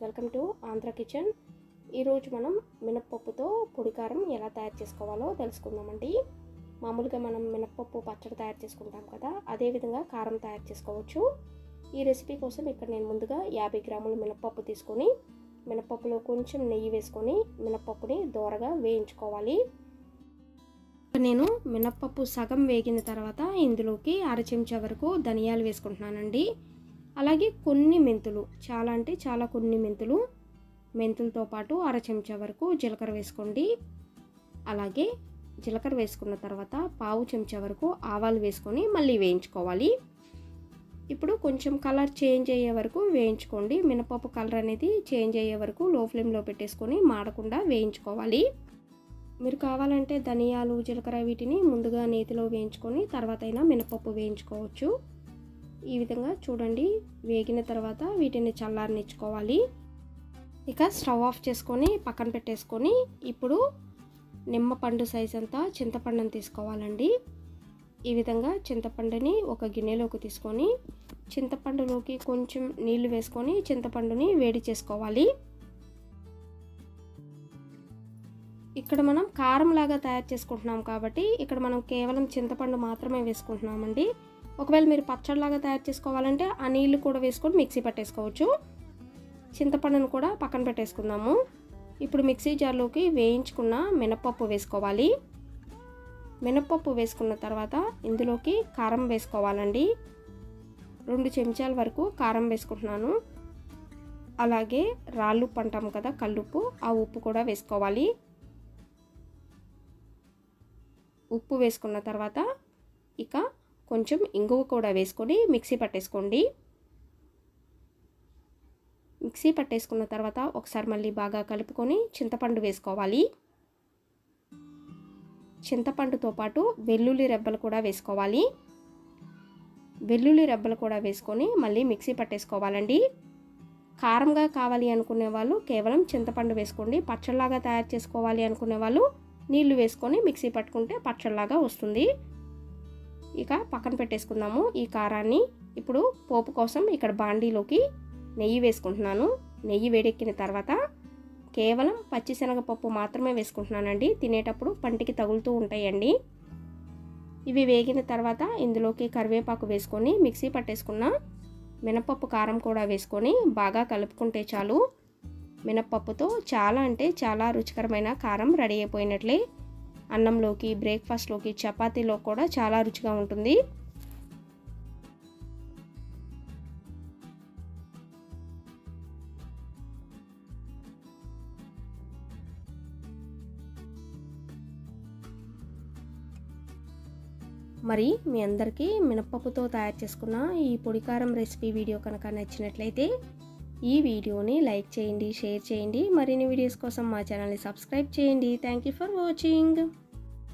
Welcome to Andhra kitchen. ఈరోజు మనం మినప్పప్పుతో పొడికారం ఎలా తయారు చేసుకోవాలో తెలుసుకుందామండి. మామూలుగా మనం మినప్పప్పు పచ్చడి తయారు చేసుకుంటాం కదా, అదేవిధంగా కారం తయారు చేసుకోవచ్చు. ఈ రెసిపీ కోసం ఇక్కడ నేను ముందుగా 50 గ్రాముల మినప్పప్పు తీసుకొని మినప్పప్పులో కొంచెం నెయ్యి వేసుకొని మినప్పప్పుని దోరగా వేయించుకోవాలి. నేను మినప్పప్పు సగం వేగిన తర్వాత ఇందులోకి అర చెంచా వరకు ధనియాలు వేసుకుంటున్నానండి. అలాగే కొన్ని మెంతులు, చాలా కొన్ని మెంతులతో పాటు అర చెంచా వరకు జీలకర్ర వేసుకోండి. అలాగే జీలకర్ర వేసుకున్న తర్వాత పావు చెంచా వరకు ఆవాలు వేసుకొని మళ్ళీ వేయించుకోవాలి. ఇప్పుడు కొంచెం కలర్ చేంజ్ అయ్యే వరకు వేయించుకోండి. మినపప్పు కలర్ అనేది చేంజ్ అయ్యే వరకు లో ఫ్లేమ్లో పెట్టేసుకొని మాడకుండా వేయించుకోవాలి. మీరు కావాలంటే ధనియాలు, జీలకర్ర వీటిని ముందుగా నేతిలో వేయించుకొని తర్వాత అయినా మినపప్పు వేయించుకోవచ్చు. ఈ విధంగా చూడండి, వేగిన తర్వాత వీటిని చల్లారనిచ్చుకోవాలి. ఇక స్టవ్ ఆఫ్ చేసుకొని పక్కన పెట్టేసుకొని ఇప్పుడు నిమ్మపండు సైజ్ అంతా చింతపండుని తీసుకోవాలండి. ఈ విధంగా చింతపండుని ఒక గిన్నెలోకి తీసుకొని చింతపండులోకి కొంచెం నీళ్లు వేసుకొని చింతపండుని వేడి చేసుకోవాలి. ఇక్కడ మనం కారం లాగా తయారు చేసుకుంటున్నాం కాబట్టి ఇక్కడ మనం కేవలం చింతపండు మాత్రమే వేసుకుంటున్నామండి. ఒకవేళ మీరు పచ్చడిలాగా తయారు చేసుకోవాలంటే ఆ నీళ్లు కూడా వేసుకొని మిక్సీ పట్టేసుకోవచ్చు. చింతపండును కూడా పక్కన పెట్టేసుకుందాము. ఇప్పుడు మిక్సీ జార్లోకి వేయించుకున్న మినపప్పు వేసుకోవాలి. మినపప్పు వేసుకున్న తర్వాత ఇందులోకి కారం వేసుకోవాలండి. 2 చెంచాల వరకు కారం వేసుకుంటున్నాను. అలాగే రాళ్ళుప్పు అంటాం కదా, కల్లుప్పు, ఆ ఉప్పు కూడా వేసుకోవాలి. ఉప్పు వేసుకున్న తర్వాత ఇక కొంచెం ఇంగువ కూడా వేసుకొని మిక్సీ పట్టేసుకోండి. మిక్సీ పట్టేసుకున్న తర్వాత ఒకసారి మళ్ళీ బాగా కలుపుకొని చింతపండు వేసుకోవాలి. చింతపండుతో పాటు వెల్లుల్లి రెబ్బలు కూడా వేసుకోవాలి. వెల్లుల్లి రెబ్బలు కూడా వేసుకొని మళ్ళీ మిక్సీ పట్టేసుకోవాలండి. కారంగా కావాలి అనుకునే వాళ్ళు కేవలం చింతపండు వేసుకోండి. పచ్చడిలాగా తయారు చేసుకోవాలి అనుకునే వాళ్ళు నీళ్లు వేసుకొని మిక్సీ పట్టుకుంటే పచ్చడిలాగా వస్తుంది. ఇక పక్కన పెట్టేసుకుందాము ఈ కారాన్ని. ఇప్పుడు పోపు కోసం ఇక్కడ బాండీలోకి నెయ్యి వేసుకుంటున్నాను. నెయ్యి వేడెక్కిన తర్వాత కేవలం పచ్చిశనగపప్పు మాత్రమే వేసుకుంటున్నానండి. తినేటప్పుడు పంటికి తగులుతూ ఉంటాయండి. ఇవి వేగిన తర్వాత ఇందులోకి కరివేపాకు వేసుకొని మిక్సీ పట్టేసుకున్న మినపప్పు కారం కూడా వేసుకొని బాగా కలుపుకుంటే చాలు. మినపప్పుతో చాలా రుచికరమైన కారం రెడీ అయిపోయినట్లే. అన్నంలోకి, బ్రేక్ఫాస్ట్లోకి, చపాతీలో కూడా చాలా రుచిగా ఉంటుంది. మరి మీ అందరికీ మినపప్పుతో తయారు చేసుకున్న ఈ పొడికారం రెసిపీ వీడియో కనుక నచ్చినట్లయితే ఈ వీడియోని లైక్ చేయండి, షేర్ చేయండి. మరిన్ని వీడియోస్ కోసం మా ఛానల్ని సబ్స్క్రైబ్ చేయండి. Thank you for watching.